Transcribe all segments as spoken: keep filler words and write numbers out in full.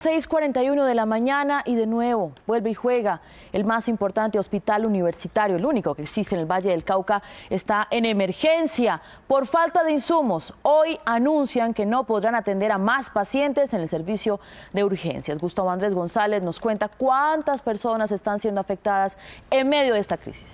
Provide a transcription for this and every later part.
seis cuarenta y uno de la mañana y de nuevo vuelve y juega. El más importante hospital universitario, el único que existe en el Valle del Cauca, está en emergencia por falta de insumos. Hoy anuncian que no podrán atender a más pacientes en el servicio de urgencias. Gustavo Andrés González nos cuenta cuántas personas están siendo afectadas en medio de esta crisis.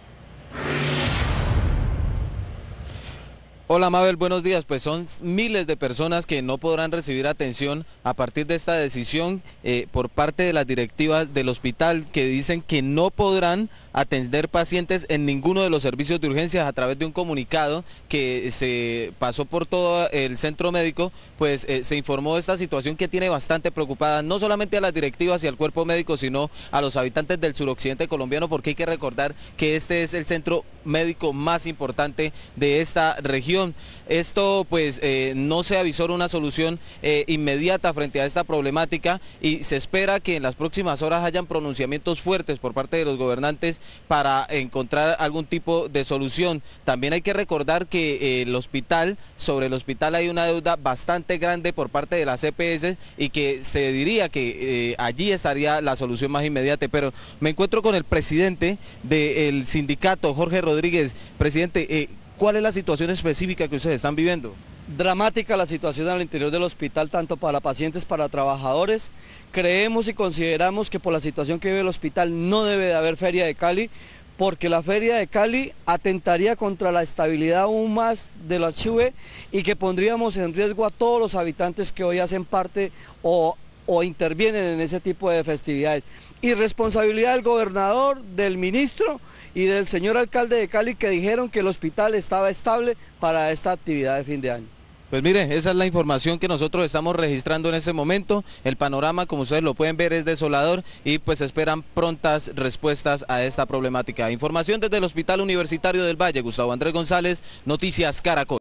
Hola Mabel, buenos días. Pues son miles de personas que no podrán recibir atención a partir de esta decisión eh, por parte de las directivas del hospital, que dicen que no podrán atender pacientes en ninguno de los servicios de urgencias. A través de un comunicado que se pasó por todo el centro médico, pues eh, se informó de esta situación que tiene bastante preocupada no solamente a las directivas y al cuerpo médico, sino a los habitantes del suroccidente colombiano, porque hay que recordar que este es el centro médico más importante de esta región. Esto pues eh, no se avisó una solución eh, inmediata frente a esta problemática, y se espera que en las próximas horas hayan pronunciamientos fuertes por parte de los gobernantes para encontrar algún tipo de solución. También hay que recordar que eh, el hospital, sobre el hospital hay una deuda bastante grande por parte de las E P S, y que se diría que eh, allí estaría la solución más inmediata. Pero me encuentro con el presidente del sindicato, Jorge Rodríguez. Presidente, eh, ¿cuál es la situación específica que ustedes están viviendo? Dramática la situación al interior del hospital, tanto para pacientes, para trabajadores. Creemos y consideramos que por la situación que vive el hospital no debe de haber Feria de Cali, porque la Feria de Cali atentaría contra la estabilidad aún más de la ciudad, y que pondríamos en riesgo a todos los habitantes que hoy hacen parte o, o intervienen en ese tipo de festividades. Irresponsabilidad del gobernador, del ministro y del señor alcalde de Cali, que dijeron que el hospital estaba estable para esta actividad de fin de año. Pues mire, esa es la información que nosotros estamos registrando en este momento. El panorama, como ustedes lo pueden ver, es desolador, y pues esperan prontas respuestas a esta problemática. Información desde el Hospital Universitario del Valle. Gustavo Andrés González, Noticias Caracol.